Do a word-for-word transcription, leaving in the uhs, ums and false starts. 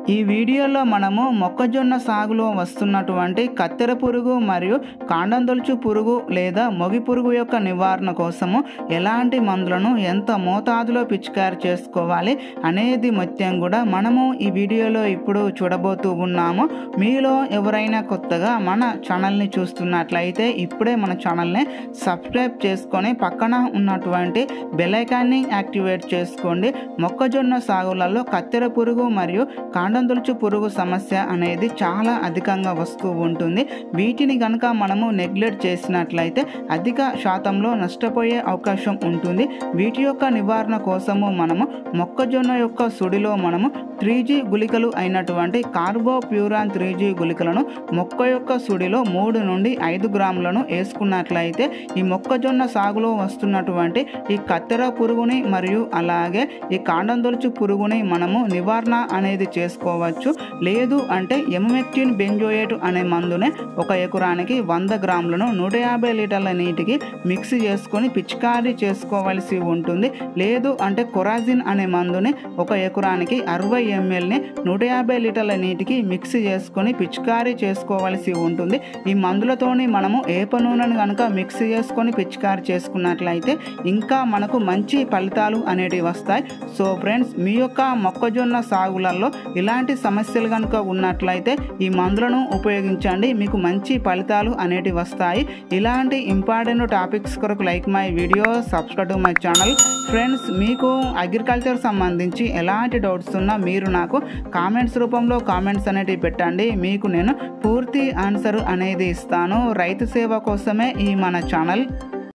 ఈ వీడియోలో మనము మొక్కజొన్న సాగులో వస్తున్నటువంటి కత్తెర పురుగు మరియు కాండంతొలుచు పురుగు లేదా మొగి పురుగు యొక్క నివారణ కోసము ఎలాంటి మందులను ఎంత మోతాదులో పిచికారి చేసుకోవాలి అనేది మొత్తం కూడా మనము ఈ వీడియోలో ఇప్పుడు చూడబోతూ ఉన్నాము. మీలో ఎవరైనా కొత్తగా మన ఛానల్ని చూస్తున్నట్లయితే ఇప్పుడే మన ఛానల్ని సబ్స్క్రైబ్ చేసుకొని పక్కన ఉన్నటువంటి బెల్ ఐకాన్ని యాక్టివేట్ చేసుకోండి. మొక్కజొన్న సాగులలో కత్తెర పురుగు మరియు కాండంతొలుచు పురుగు సమస్య అనేది చాలా అధికంగా వస్తూ ఉంటుంది. వీటిని కనుక మనము నెగ్లెక్ట్ చేసినట్లయితే అధిక శాతంలో నష్టపోయే అవకాశం ఉంటుంది. వీటి యొక్క నివారణ కోసము మనము మొక్కజొన్న యొక్క సుడిలో మనము త్రీ జీ గుళికలు అయినటువంటి కార్బోప్యూరాన్ త్రీ జీ గుళికలను మొక్క యొక్క సుడిలో మూడు నుండి ఐదు గ్రాములను వేసుకున్నట్లయితే ఈ మొక్కజొన్న సాగులో వస్తున్నటువంటి ఈ కత్తెర పురుగుని మరియు అలాగే ఈ కాండంతొలుచు పురుగుని మనము నివారణ అనేది చేసుకోవచ్చు. లేదు అంటే ఎమమెక్టిన్ బెంజోయేట్ అనే మందునే ఒక ఎకరానికి వంద గ్రాములను నూట యాభై లీటర్ల నీటికి మిక్స్ చేసుకొని పిచికారీ చేసుకోవాల్సి ఉంటుంది. లేదు అంటే కొరాజిన్ అనే మందుని ఒక ఎకరానికి అరవై ఎంఎల్ని నూట యాభై లీటర్ల నీటికి మిక్స్ చేసుకొని పిచికారీ చేసుకోవాల్సి ఉంటుంది. ఈ మందులతోని మనము ఏప నూనెను కనుక మిక్స్ చేసుకొని పిచికారీ చేసుకున్నట్లయితే ఇంకా మనకు మంచి ఫలితాలు అనేటివి వస్తాయి. సో ఫ్రెండ్స్, మీ యొక్క మొక్కజొన్న సాగులలో ఇలాంటి సమస్యలు కనుక ఉన్నట్లయితే ఈ మందులను ఉపయోగించండి, మీకు మంచి ఫలితాలు అనేటివి వస్తాయి. ఇలాంటి ఇంపార్టెంట్ టాపిక్స్ కొరకు like my video, subscribe to my channel. Friends, మీకు అగ్రికల్చర్ సంబంధించి ఎలాంటి డౌట్స్ ఉన్నా మీరు నాకు కామెంట్స్ రూపంలో కామెంట్స్ అనేటివి పెట్టండి. మీకు నేను పూర్తి ఆన్సర్ అనేది ఇస్తాను. రైతు సేవ కోసమే ఈ మన ఛానల్.